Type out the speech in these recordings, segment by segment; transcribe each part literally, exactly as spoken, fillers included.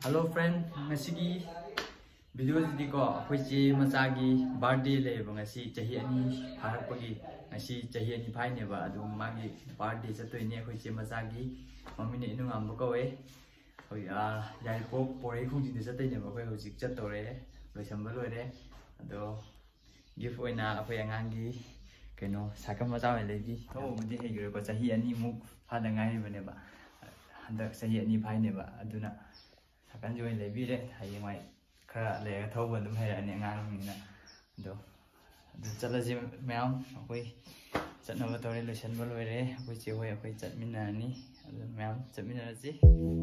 Hello friend, ngasi video di ko akhoi chi macha gi birthday le ba ngasi chahi ani harak pagi ngasi chahi ani phai ne ba adu magi birthday chatoi ne akhoi chi macha gi mami ne inu ngam ba ko we hoi a yai ko pore khung jin de chatai ne ba khoi hojik chat tore loi sam ba loi re ado gift oina akhoi angang gi keno sakam macha we le bi ho mdi he gi ko chahi ani mu pha da ngai ba ne ba handak chahi ani phai ne ba aduna kan join lebi de hayeng mai khara le thau ban dum hai ani ngang ni na do do chala ji meam akoi chatna ba tore lotion ba loi re akoi che hoi akoi chat min na ni ado meam chat min na ji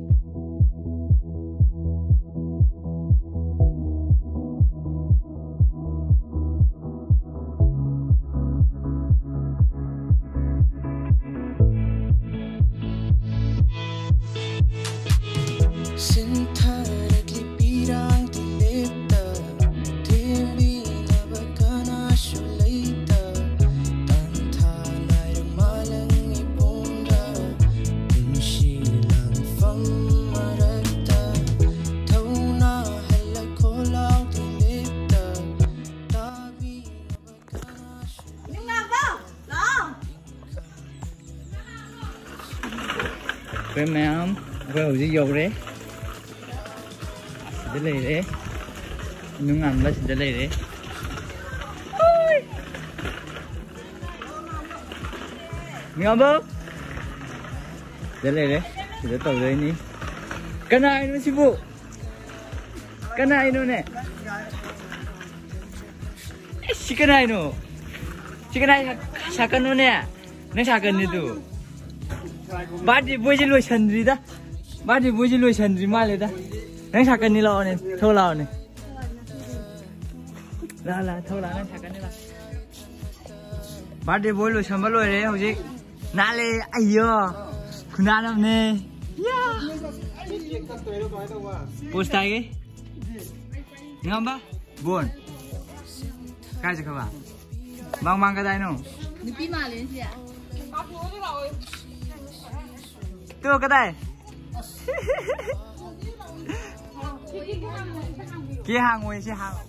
Cái mèo cái hồ gì dầu đấy, cái này đấy, nướng ăn là cái này đấy, mèo bơ, cái này đấy, cái tàu đấy ní, cái này nó sư phụ, cái này nó nè, cái này nó, cái này sao cái nó nè, nó sao cái này tụ. Badi boji lo chandri da, badi boji lo chandri male da. Nang sakan ni lao ni, thau lao ni. La la thau lao nang sakan ni la. Badi boji lo chambal lo re, hojik. Nale ayo, kuna nam ne. Ya. Post lagi. Ngamba, bon. Kau cakap apa? Bang bang kata ino. Ni pi malin siya. Tuh kata kia hàng ngồi xe hàng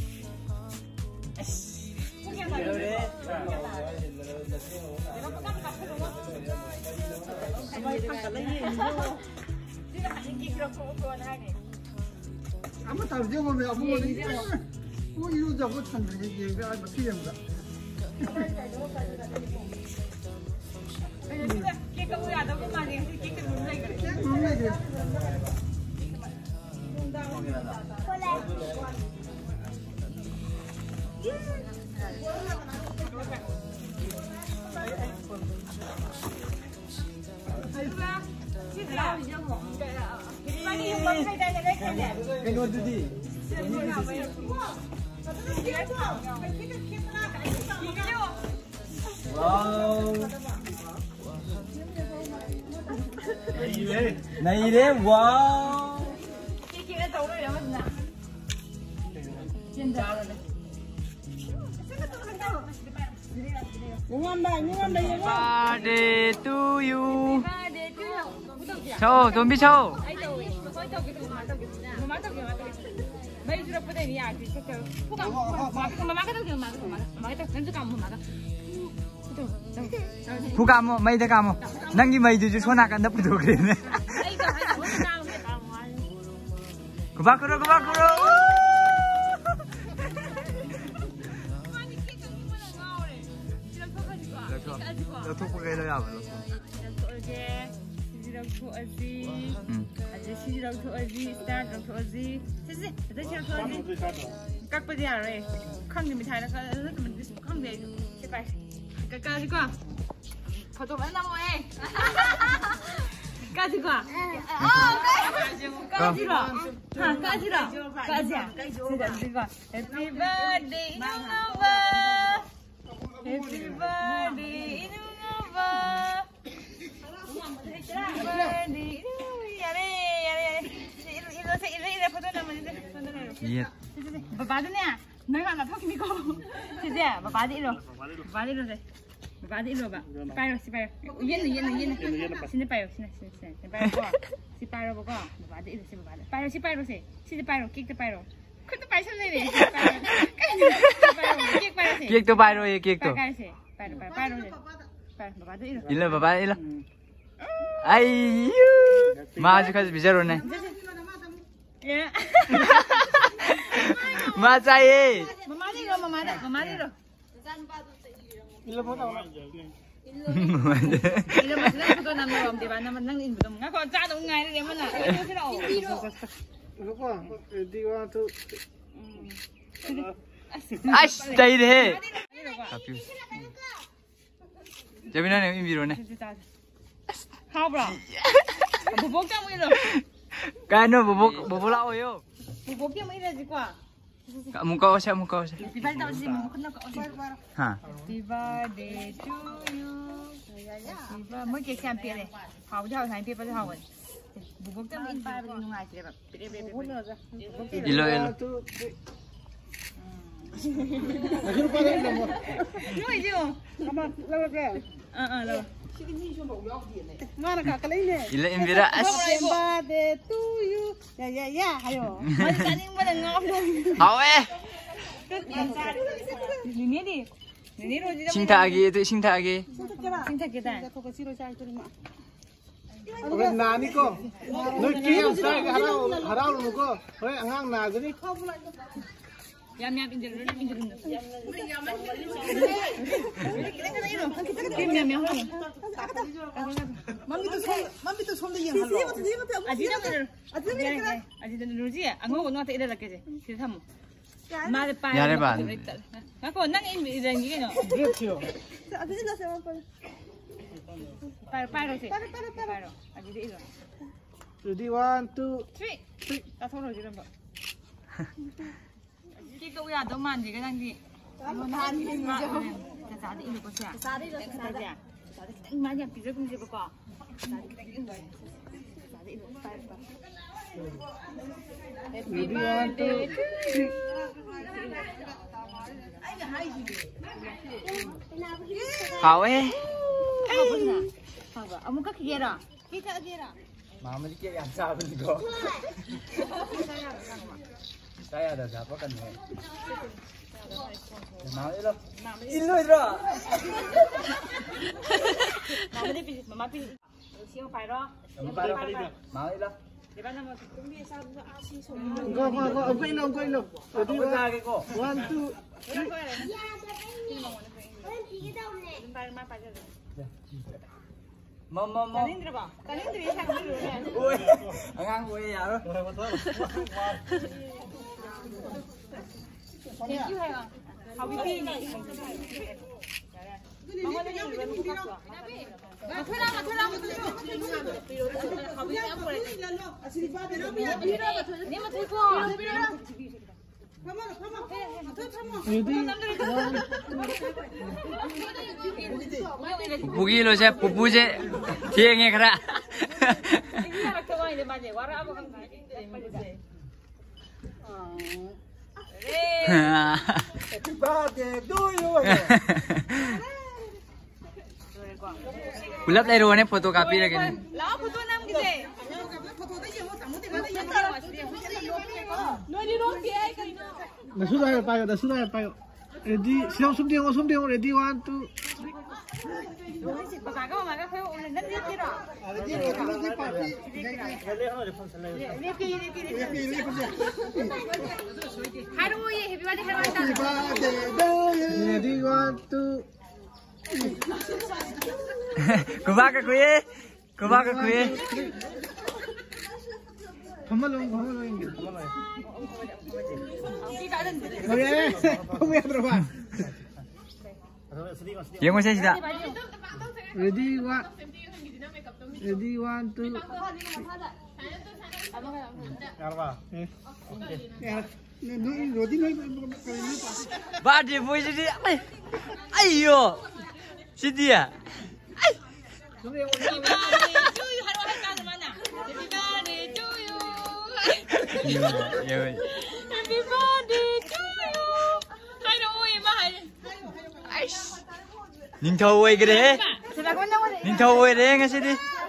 아무 다르지 뭐 왜 아무 거지 뭐 이거 저거 참 이게 왜 아무 필요한가 Kia kamu ada apa mana? Kia kamu lagi. kamu lagi cái đồ gì wow này đấy wow birthday to you show don't be show Phu kamu, mai dah kamu. Nanti mai tu cuma nak anda putus kena. Kubakuro, kubakuro. Lo tu pakai lo ya, lo. Rangtu Aziz, ada si Rangtu Aziz, Star Rangtu Aziz, sih, ada si Rangtu Aziz. Kak pergi apa? Kang ni mitai nak, nak kemen dis, kang dia itu, siapa? Kakak juga. Foto mana mau eh? Kak juga. Oh, kak juga. Ha, kak juga. Kak juga. Juga. Happy birthday, Inungaba. Happy birthday, Inungaba. Iya. Bapak tu ni ah, nak nak nak thok ni kau. Jadi ah, bapak di lo, bapak di lo deh. 爸爸的一路吧，拜了是拜了，演了演了演了，现在拜了，现在现在现在拜了个，是拜了不个，爸爸的一路是爸爸的，拜了是拜了是，现在拜了，结的拜了，快都拜上来了，拜了，拜了，结拜了是， 结都拜了耶，结都， 拜了是，拜了拜拜了是，拜爸爸的一路， 一路爸爸一路，哎呦，妈就开始比较了呢，妈在耶， 妈妈的一路，妈妈的，妈妈的一路。Ilo mo tao. Ilo mas lang ko na mo di ba naman nang inbo nga ko sa dong ngai ni man na. Ilo sila o. Ano ko? Di wa to. Ash dai de. Happy. Jamina ne inbiro ne. Ha bro. Bubok ka mo ilo. Kano bubok bubula oyo. Bubok ka mo ilo di kwa. Muka ko siya, muka ko siya. Happy birthday si mo ko na ko. Ha. Happy birthday to you. Happy mo ke siam pele. Hao hao sai pe pa hao wen. Bubok ta in pa ba nungai sila ba. Pere pere. Ilo ilo. Nagiro pa rin mo. Yo yo. Ama, lawa ka. Ah ah lawa. Mana ka kalay ne. Ilo imbira as. Happy birthday to you. Ya ya ya, hayo. Mali kaning mo na ngop. Awe. Ini di. Ini roji. 싱타하기 itu 싱타하기. Cinta kita. Oke nani ko. No kiyam sa harau harau lu ko. Hoy angang na gani. Yam yam injer injer. Kim yam yam. Mami to som mami to som de yang halo. Aji na mo. Aji na roji. Ango ko no ta ida lakke je. Sir tham. Ma de pa. Yare ba. Ako nang in idan gi no. Gretio. Paro paro si. Paro paro paro. Aji de ilo. Ready one two three. Ta thong roji ba. Ki ko ya do man ji ga nang di. Mo na ni ni jo. Ta sa de ilo ko sia. Sa de ilo sa de. Sa de tang ma ya pi je kun je ba ko. Sa de tang ilo. Sa de ilo pa pa. Happy birthday to you. Awe. Apa na? Apa? Amo ka kira? Kita kira. Mama ni kaya sabi ni ko. Saya ada siapa kan ni? Mama ilo. Ilo ilo. Mama ni pi, mama pi. Siapa pai ro? Mama ilo. Di ba na mo? Go go go. Go ilo go ilo. Ready one two three. Mau mau mau. Kanin dira ba? Kanin dira sa kanin dira. Ui, angang ui ya lo. Thank you ha. How we be? Mama ni ni ni ka so. Mathura mathura mathura. How we am pore. Asli ba de ni mathura ko. Bugi lo siya, pupuje. Tienge kara. Happy birthday to you. Ulap lai roane photocopy lagi ni. Lao photo nam kise. Nasudah payo, nasudah payo. Ready, siap sumding, sumding, ready one two. Baka ka maga kayo ulan nan dia tira. Haru ye happy birthday happy birthday. Ready one two. Kubaka kuye. Kubaka kuye. Kamalong, kamalong. Kita ada. Okay, kamu yang berapa? Yang masih sida. Ready one. Ready one two. Badi boy jadi. Ayo. Sidi ya. Happy birthday to you. Haru hai ka mana? Happy birthday to you. Ya. Happy birthday to you. Hai no oi ma hai. Aish. Ningthau oigre. Ningthau oire ngasidi.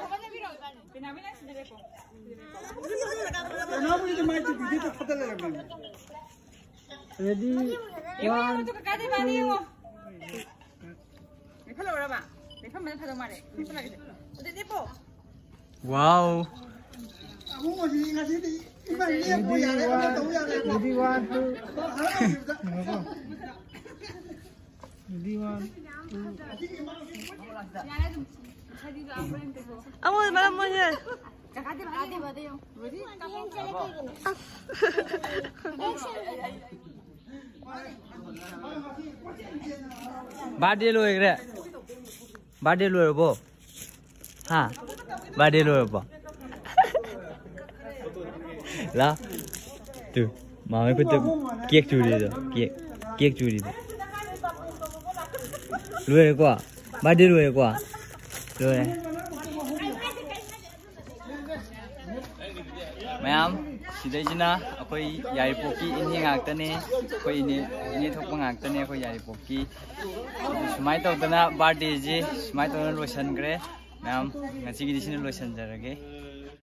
Ready? One. Wow. Ready one two. Ready one two. Amo malam mo siya. Birthday loigre. Birthday loirbo. Ha. Birthday loirbo. La. Tu. Mama put the cake churi do. Cake. Cake churi do. Loir kwa. Birthday loir kwa. Loir. Ma'am, sidayjina akoi yaripoki inhi ngakta ne koi ne ne thokpa ngakta ne koi yaripoki sumai tawdana birthday ji sumai tawdana loisan gre ma'am ngasi gi disine loisan jarage